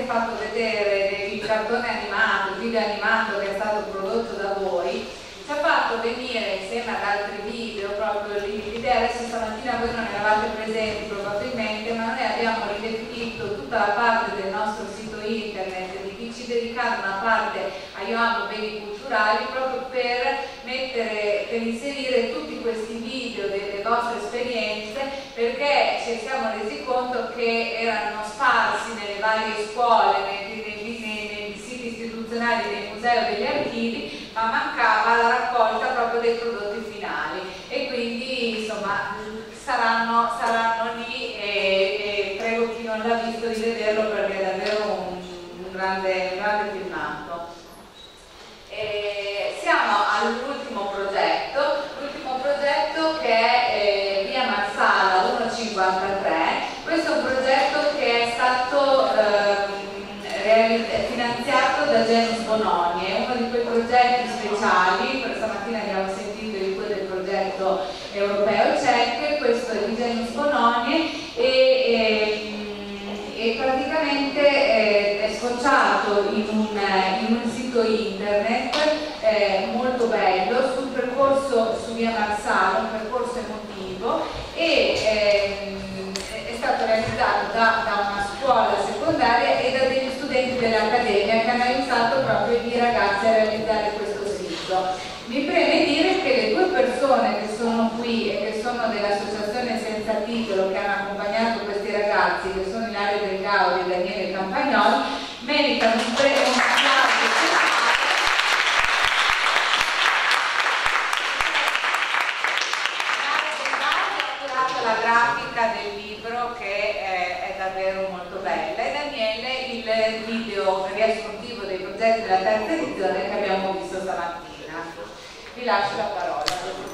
fatto vedere il cartone animato, il video animato che è stato prodotto da voi, ci ha fatto venire insieme ad altri video proprio l'idea. Adesso stamattina voi non eravate presenti probabilmente, ma noi abbiamo ridefinito tutta la parte del nostro sito internet, di cui ci dedicare una parte a Io Amo Beni Culturali, proprio per inserire tutti questi video delle vostre esperienze, perché ci siamo resi conto che erano sparsi nelle varie scuole, nei siti istituzionali, nei musei o degli archivi, ma mancava la raccolta proprio dei prodotti finali, e quindi insomma saranno lì, e prego chi non l'ha visto di vederlo, perché è davvero un grande filmato. Siamo all'ultimo progetto che è via Marsala 153. Questo è un progetto che è stato finanziato da Genus Bononie, è uno di quei progetti speciali. Questa mattina abbiamo sentito di quello del progetto europeo CEC, questo è di Genus Bononie, e praticamente è sfociato in un sito internet molto bello sul percorso su via Marsala, un percorso emotivo, e è stato realizzato da una scuola secondaria e da degli studenti dell'Accademia, che hanno aiutato proprio i ragazzi a realizzare questo sito. Mi preme dire che le due persone che sono qui e che sono dell'associazione Senza Titolo, che hanno accompagnato questi ragazzi, che sono Ilaria Del Gaudi e Daniele Campagnoli, meritano un applauso. La grafica del libro, che è davvero molto bella, e Daniele il video riassuntivo dei progetti della terza edizione che abbiamo visto stamattina. Vi lascio la parola.